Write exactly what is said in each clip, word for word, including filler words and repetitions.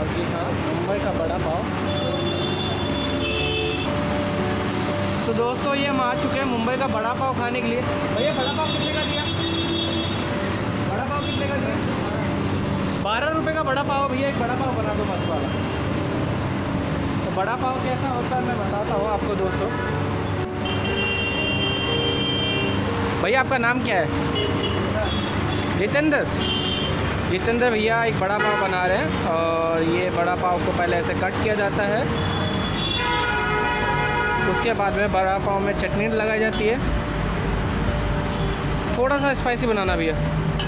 और जी हाँ, मुंबई का बड़ा पाव। तो दोस्तों ये हम आ चुके हैं मुंबई का बड़ा पाव खाने के लिए। भैया बड़ा पाव कितने का दिया? बड़ा पाव कितने का दिया? बारह रुपये का बड़ा पाव। भैया एक बड़ा पाव बना दो मस्त वाला। तो बड़ा पाव कैसा होता है मैं बताता हूँ आपको दोस्तों। भैया आपका नाम क्या है? जितेंद्र। जितेंद्र भैया एक बड़ा पाव बना रहे हैं और ये बड़ा पाव को पहले ऐसे कट किया जाता है, उसके बाद में बड़ा पाव में चटनी लगाई जाती है। थोड़ा सा स्पाइसी बनाना भैया।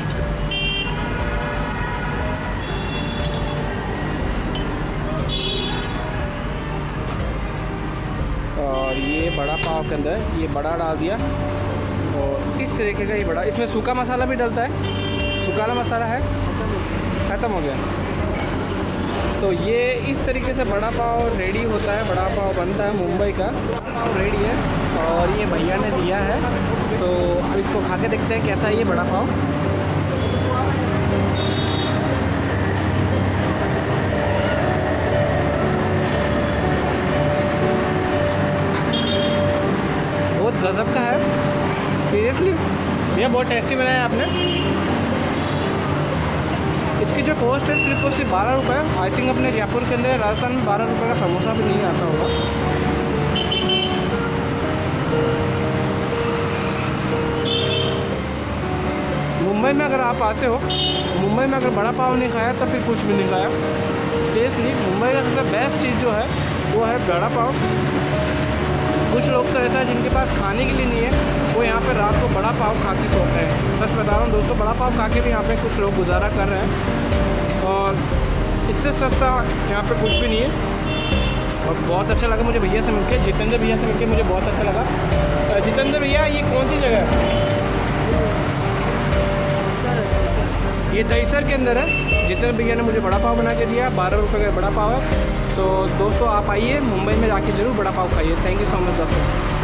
और ये बड़ा पाव के अंदर ये बड़ा डाल दिया और इस तरीके का ये बड़ा, इसमें सूखा मसाला भी डलता है। सूखा मसाला है ख़त्म हो गया। तो ये इस तरीके से बड़ा पाव रेडी होता है, बड़ा पाव बनता है मुंबई का। पाव रेडी है और ये भैया ने दिया है। तो अब इसको खा के देखते हैं कैसा है ये बड़ा पाव। बहुत गजब का है सीरियसली भैया, बहुत टेस्टी बनाया आपने। इसकी जो कॉस्ट है सिर्फ और सिर्फ बारह रुपये। आई थिंक अपने जयपुर के अंदर राजस्थान में बारह रुपये का समोसा भी नहीं आता होगा। मुंबई में अगर आप आते हो, मुंबई में अगर बड़ा पाव नहीं खाया तो फिर कुछ भी नहीं खाया। सीरियसली मुंबई का सबसे बेस्ट चीज़ जो है वो है बड़ा पाव। कुछ लोग तो ऐसा है जिनके पास खाने के लिए नहीं है, वो यहाँ पे रात को बड़ा पाव खा के सोते हैं। सच बता रहा हूँ दोस्तों, बड़ा पाव खा के भी यहाँ पे कुछ लोग गुजारा कर रहे हैं और इससे सस्ता यहाँ पे कुछ भी नहीं है। और बहुत अच्छा लगा मुझे भैया से मिलके, जितेंद्र भैया से मिलके मुझे बहुत अच्छा लगा। जितेंद्र भैया ये कौन सी जगह है? ये दहीसर के अंदर है। जितेंद्र भैया ने मुझे बड़ा पाव बना के दिया, बारह रुपये का बड़ा पाव है। तो दोस्तों आप आइए मुंबई में जाके ज़रूर बड़ा पाव खाइए। थैंक यू सो मच दोस्तों।